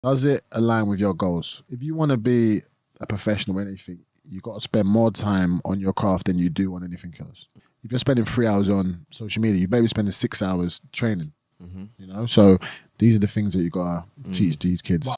Does it align with your goals? If you want to be a professional in anything, you got to spend more time on your craft than you do on anything else. If you're spending 3 hours on social media, you better be spending 6 hours training. You know, so these are the things that you gotta teach these kids.